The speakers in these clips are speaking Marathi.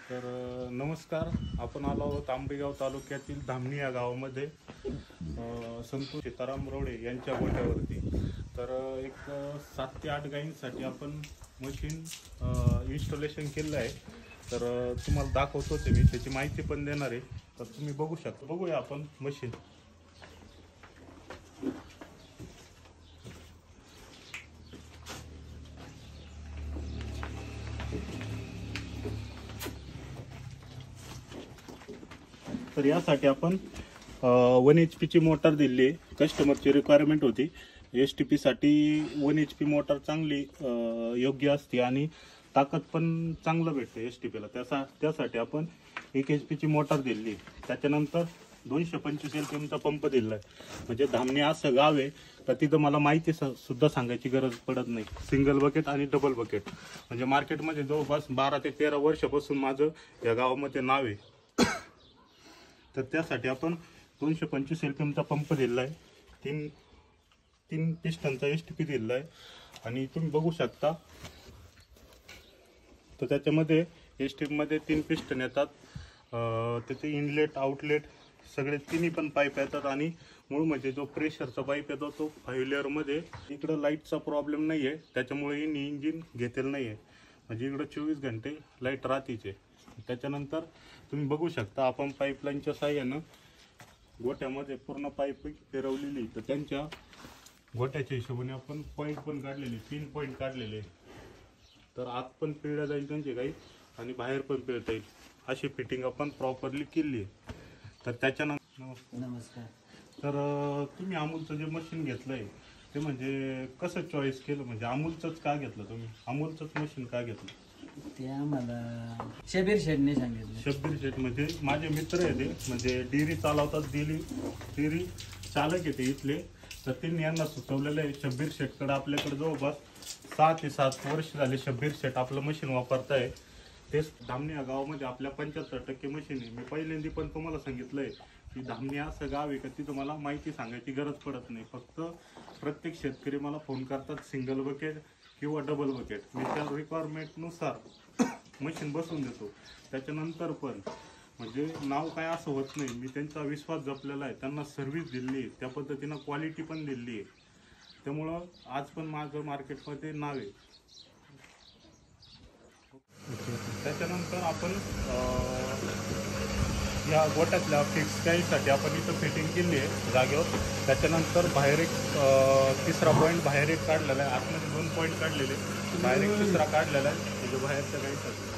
तर नमस्कार, आपण आलो आहोत आंबेगाव तालुक्यातील धामणी या गावामध्ये संतोष सीताराम रोडे यांच्या गोठ्यावरती. तर एक 7 ते 8 गायींसाठी आपण मशीन इन्स्टॉलेशन केलं आहे. तर तुम्हाला दाखवतो ते मी, त्याची माहिती पण देणार आहे. तर तुम्ही बघू शकता. बघूया आपण मशीन. तर यासाठी आपण 1 HP ची मोटार दिली आहे. कस्टमरची रिक्वायरमेंट होती. STP साठी 1 HP मोटार चांगली योग्य असते आणि ताकद पण चांगलं भेटते STP ला. त्यासाठी आपण 1 HP ची मोटार दिली. त्याच्यानंतर 225 LPM चा पंप दिला आहे. म्हणजे धामणी असं गाव आहे तर तिथं मला माहिती सुद्धा सांगायची गरज पडत नाही. सिंगल बकेट आणि डबल बकेट म्हणजे मार्केटमध्ये जवळपास 12 ते 13 वर्षापासून माझं या गावामध्ये नाव आहे. तर त्यासाठी आपण 225 LPM चा पंप दिला आहे. 3 पिस्टनचा STP दिला आहे आणि तुम्ही बघू शकता. तर त्याच्यामध्ये STP मध्ये 3 पिस्टन येतात. त्याचे इनलेट आउटलेट सगळे तिन्ही पण पाईप येतात आणि मूळ म्हणजे जो प्रेशरचा पाईप येतो तो 5 लेअर मध्ये. इकडं लाईटचा प्रॉब्लेम नाही आहे, त्याच्यामुळे इंजिन घेतलेलं नाही आहे. म्हणजे इकडं 24 घंटे लाईट राहतीचे. त्याच्यानंतर तुम्ही बघू शकता आपण पाईपलाईनच्या साह्यानं गोठ्यामध्ये पूर्ण पाईप फिरवलेली. तर त्यांच्या गोठ्याच्या हिशोबाने आपण पॉईंट पण काढलेले, 3 पॉईंट काढलेले. तर आत पण पिळल्या जाईल त्यांची गाई आणि बाहेर पण पिळता येईल अशी फिटिंग आपण प्रॉपरली केली आहे. तर त्याच्यानंतर नमस्कार. तर तुम्ही अमूलचं जे मशीन घेतलंय ते म्हणजे कसं चॉईस केलं? म्हणजे अमूलचंच का घेतलं तुम्ही? अमूलचंच मशीन का घेतलं? ते आम्हाला शबीर शेठने सांगितलं. शब्बीर शेठ म्हणजे माझे मित्र आहे ते, म्हणजे डेअरी चालवतात. डेअरी चालक आहे ते इथले. तर त्यांनी यांना सुचवलेलं आहे. शब्बीर शेठकडे आपल्याकडे जवळपास 6 ते 7 वर्ष झाले शब्बीर शेठ आपलं मशीन वापरताय. तेच धामणी या गावामध्ये आपल्या 75% मशीन आहे. मी पहिल्यांदा पण तुम्हाला सांगितलंय की धामणी असं गाव आहे का तिथं मला माहिती सांगायची गरज पडत नाही. फक्त प्रत्येक शेतकरी मला फोन करतात सिंगल बकेट किंवा डबल बकेट. मी त्या रिक्वायरमेंटनुसार मशीन बसवून देतो. त्याच्यानंतर पण म्हणजे नाव काय असं होत नाही. मी त्यांचा विश्वास जपलेला आहे, त्यांना सर्व्हिस दिली आहे, त्या पद्धतीनं क्वालिटी पण दिली आहे. त्यामुळं आज पण माझं मार्केटमध्ये नाव आहे. त्याच्यानंतर आपण या गोट्यातल्या फिक्स गाईसाठी आपण इथं फिटिंग केली आहे जागेवर. त्याच्यानंतर बाहेर एक 3रा पॉईंट बाहेर एक काढलेला आहे. आतमध्ये 2 पॉईंट काढलेले, बाहेर एक 3रा काढलेला आहे म्हणजे बाहेरच्या गाईसाठी.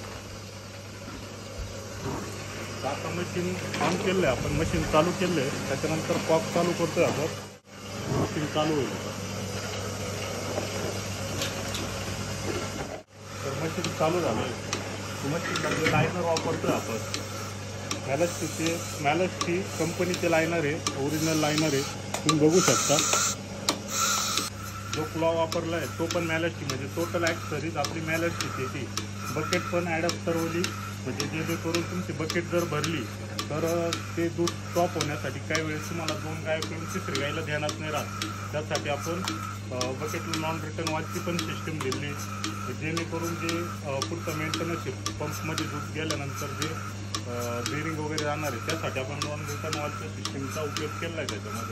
आता मशीन ऑन केलं आहे आपण, मशीन चालू केलं आहे. त्याच्यानंतर कॉक चालू करतोय आपण. मशीन चालू होईल. तर मशीन चालू झालं आहे. मशीनमध्ये लायनर वापरतोय आपण. मॅलसची कंपनीचे लायनर आहे, ओरिजिनल लायनर आहे. तुम्ही बघू शकता. जो क्लॉ वापरला आहे तो पण मॅलसची, म्हणजे टोटल ॲक्सेसरीज आपली मॅलसची त्याची. बकेट पण ॲडॅप्टरवली, म्हणजे जेणेकरून तुमची बकेट जर भरली तर ते दूध स्टॉप होण्यासाठी काही वेळेस तुम्हाला 2 गाय किंवा 3री गायला ध्यानात नाही राहत. त्यासाठी आपण बकेटला नॉन रिटर्न वॉचची पण सिस्टीम दिली, जेणेकरून जे पुढचं मेंटेनन्स पंपमध्ये दूध गेल्यानंतर जे बेरिंग वगैरे राहणार आहे त्यासाठी आपण नॉन रिटर्न वॉचच्या सिस्टीमचा उपयोग केला आहे त्याच्यामध्ये.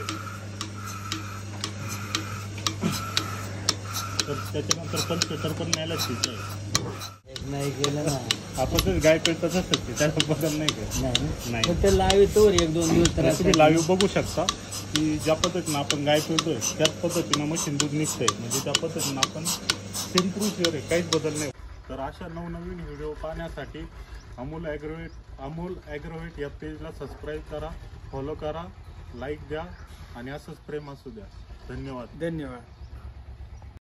तर त्याच्यानंतर पल्सेटर पण न्यायला ठीक आहे. नाही गेलं ना आपण जर गाय पेळतच असते त्याचा बदल नाही का? नाही. फक्त लाईव्ह तो 1-2 दिवस तर तुम्ही लाईव्ह बघू शकता की ज्या पद्धतीनं आपण गाय पिळतोय त्याच पद्धतीनं मशीन दूध निघतंय. म्हणजे त्या पद्धतीनं आपण सेम प्रोसिजर आहे, काहीच बदल नाही. तर अशा नवनवीन व्हिडिओ पाहण्यासाठी अमोल ॲग्रोवेट या पेजला सबस्क्राईब करा, फॉलो करा, लाईक द्या आणि असंच प्रेम असू द्या. धन्यवाद.